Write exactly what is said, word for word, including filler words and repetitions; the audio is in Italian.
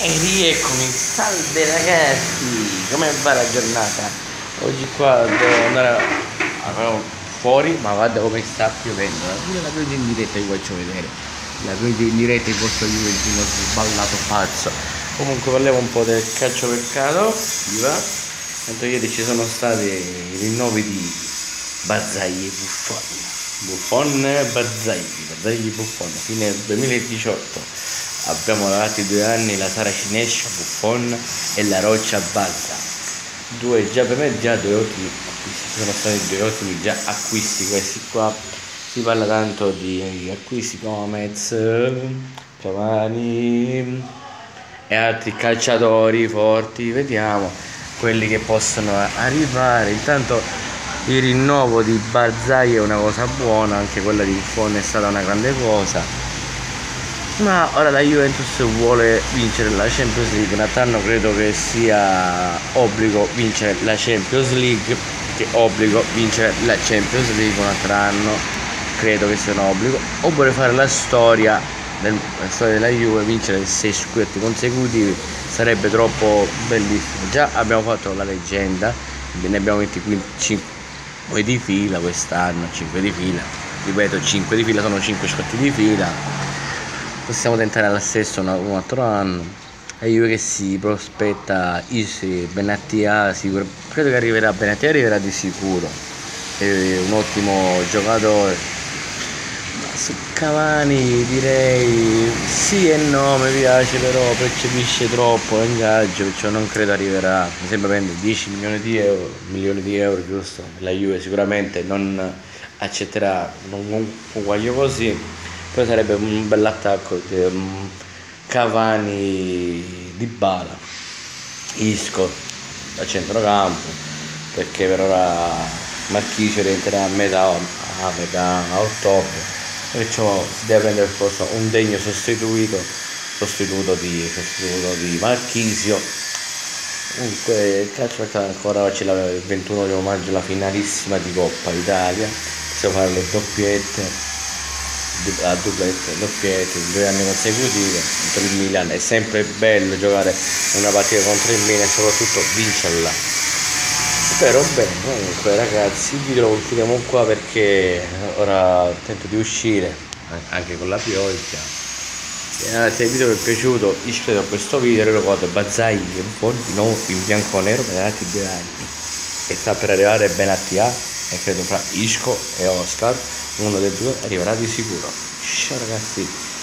E rieccomi, salve ragazzi, come va la giornata? Oggi qua devo andare a, a- fuori, ma guarda come sta piovendo. Io la vedo in diretta, vi faccio vedere. La vedo in diretta il vostro Juventino sballato pazzo. Comunque parliamo un po' del calciomercato, vi va? Tanto ieri ci sono stati i rinnovi di Barzagli e Buffon. Buffon e Barzagli, Barzagli e Buffon, fine duemiladiciotto. Abbiamo lavorato due anni la Sara Cinescia, Buffon e la Roccia Balsa. Due già per me già due ottimi acquisti, sono stati due ottimi già acquisti questi qua. Si parla tanto di acquisti come Metz, Cavani e altri calciatori forti, vediamo quelli che possono arrivare. Intanto il rinnovo di Barzagli è una cosa buona, anche quella di Buffon è stata una grande cosa. Ma ora la Juventus vuole vincere la Champions League. Nathan credo che sia obbligo vincere la Champions League, che obbligo vincere la Champions League un altro anno, credo che sia un obbligo. O vuole fare la storia, del, la storia della Juve, vincere sei scudetti consecutivi, sarebbe troppo bellissimo. Già abbiamo fatto la leggenda, ne abbiamo vinti cinque di fila quest'anno, cinque di fila, ripeto cinque di fila, sono cinque scotti di fila. Possiamo tentare lo stesso un altro anno. E io che si prospetta Isi, Benatia, sicuro, credo che arriverà, Benatia arriverà di sicuro, è un ottimo giocatore. Ma su Cavani direi sì e no, mi piace, però percepisce troppo l'ingaggio, perciò non credo arriverà. Mi sembra prendere dieci milioni di euro, milioni di euro, giusto? La Juve sicuramente non accetterà un guaglio così. Poi sarebbe un bell'attacco, um, Cavani, Dybala, Isco a centrocampo, perché per ora Marchisio rientrerà a metà, a metà a ottobre, perciò si deve prendere per forza un degno sostituto, sostituto di, sostituto di Marchisio. Comunque il calcio ancora c'è il ventuno di maggio, la finalissima di Coppa Italia, possiamo fare le doppiette. A duplette, doppiette, due anni consecutivi contro il Milan. È sempre bello giocare una partita contro il Milan e soprattutto vincerla. Spero bene. Comunque ragazzi, il video lo chiudiamo qua perché ora tento di uscire anche con la pioggia. Se il video vi è piaciuto iscrivetevi a questo video, ricordo Barzagli e Buffon di nuovo in bianco nero per altri due anni e sta per arrivare Benatia e credo fra Isco e Oscar uno dei due arriverà di sicuro. Ciao ragazzi.